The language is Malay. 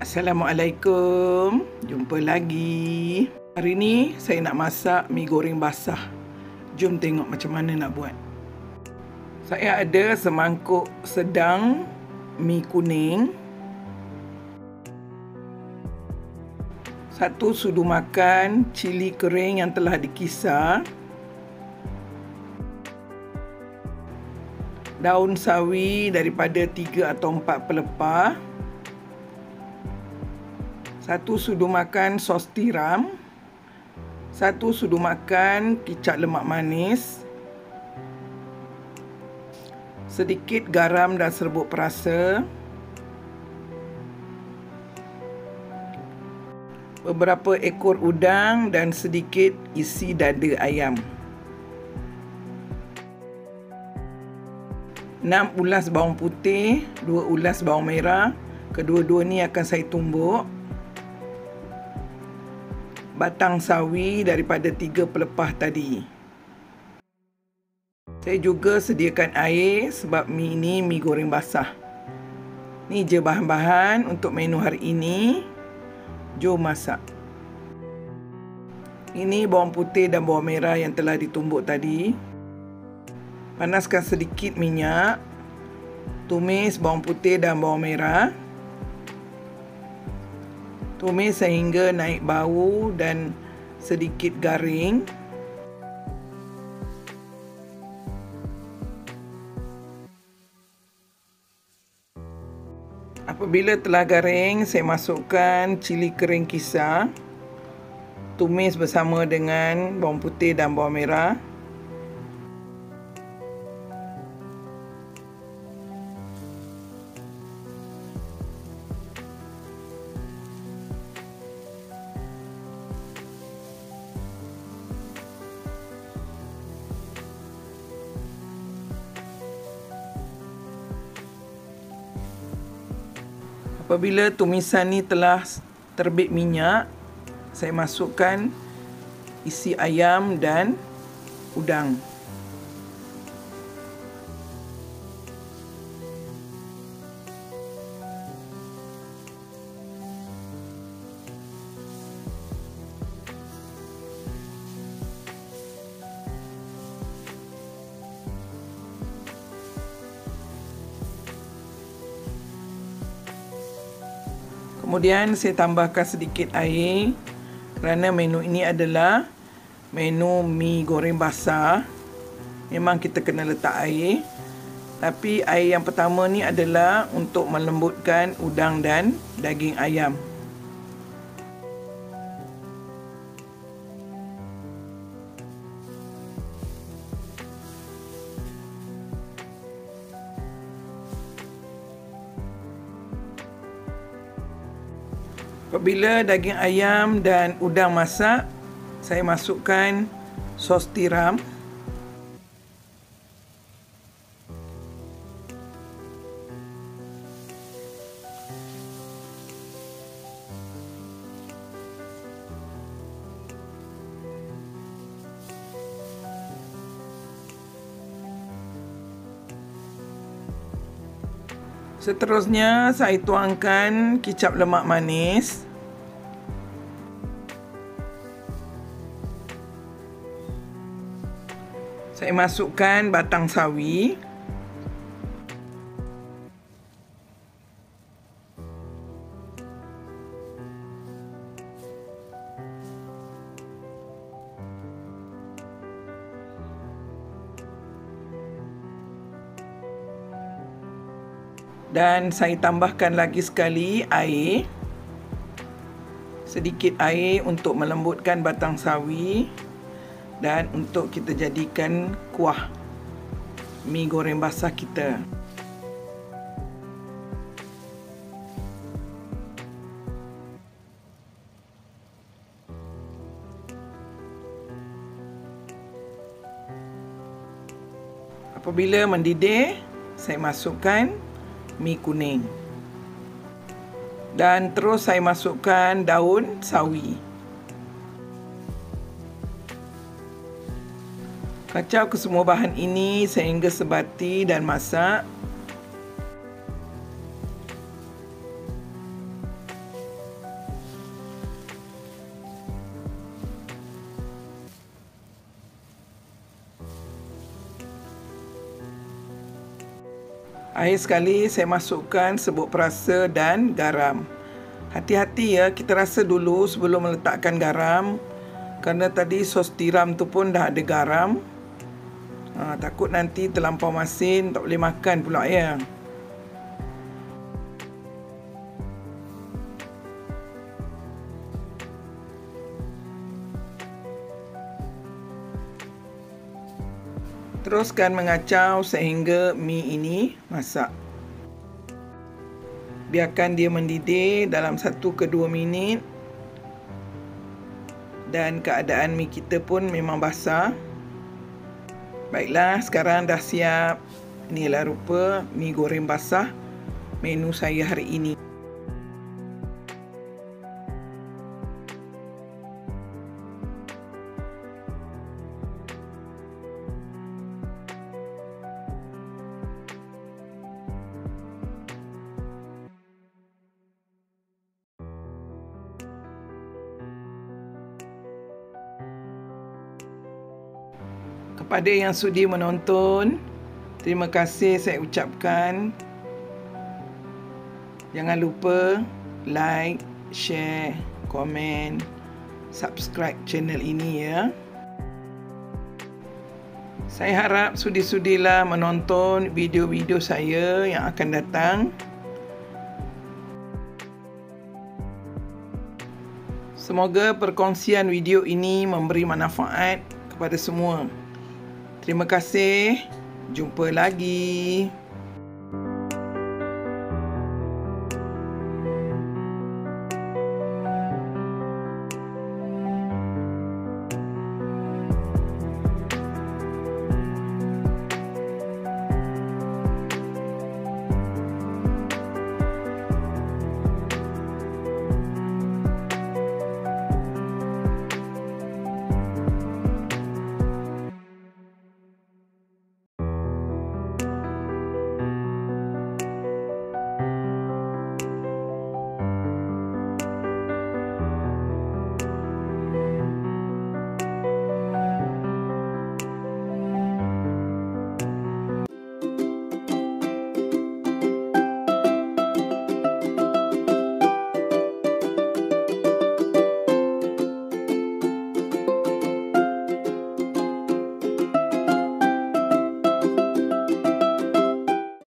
Assalamualaikum, jumpa lagi. Hari ni saya nak masak mi goreng basah. Jom tengok macam mana nak buat. Saya ada semangkuk sedang mi kuning, 1 sudu makan cili kering yang telah dikisar, daun sawi daripada 3 atau 4 pelepah, 1 sudu makan sos tiram, 1 sudu makan kicap lemak manis, sedikit garam dan serbuk perasa, beberapa ekor udang dan sedikit isi dada ayam. 6 ulas bawang putih, 2 ulas bawang merah. Kedua-dua ni akan saya tumbuk. Batang sawi daripada 3 pelepah tadi. Saya juga sediakan air sebab mi ni mi goreng basah. Ni je bahan-bahan untuk menu hari ini. Jom masak. Ini bawang putih dan bawang merah yang telah ditumbuk tadi. Panaskan sedikit minyak. Tumis bawang putih dan bawang merah. Tumis sehingga naik bau dan sedikit garing. Apabila telah garing, saya masukkan cili kering kisar. Tumis bersama dengan bawang putih dan bawang merah. Apabila tumisan ni telah terbit minyak, saya masukkan isi ayam dan udang. Kemudian saya tambahkan sedikit air kerana menu ini adalah menu mi goreng basah. Memang kita kena letak air. Tapi air yang pertama ni adalah untuk melembutkan udang dan daging ayam. Apabila daging ayam dan udang masak, saya masukkan sos tiram. Seterusnya, saya tuangkan kicap lemak manis. Saya masukkan batang sawi. Dan saya tambahkan lagi sekali air. Sedikit air untuk melembutkan batang sawi dan untuk kita jadikan kuah mi goreng basah kita. Apabila mendidih, saya masukkan mi kuning. Dan terus saya masukkan daun sawi. Kacau kesemua bahan ini sehingga sebati dan masak. Akhir sekali saya masukkan serbuk perasa dan garam. Hati-hati ya, kita rasa dulu sebelum meletakkan garam. Kerana tadi sos tiram tu pun dah ada garam. Takut nanti terlampau masin, tak boleh makan pula ya. Teruskan mengacau sehingga mi ini masak. Biarkan dia mendidih dalam 1 ke 2 minit. Dan keadaan mi kita pun memang basah. Baiklah, sekarang dah siap. Inilah rupa mi goreng basah menu saya hari ini. Kepada yang sudi menonton, terima kasih saya ucapkan. Jangan lupa like, share, komen, subscribe channel ini ya. Saya harap sudi-sudilah menonton video-video saya yang akan datang. Semoga perkongsian video ini memberi manfaat kepada semua. Terima kasih. Jumpa lagi.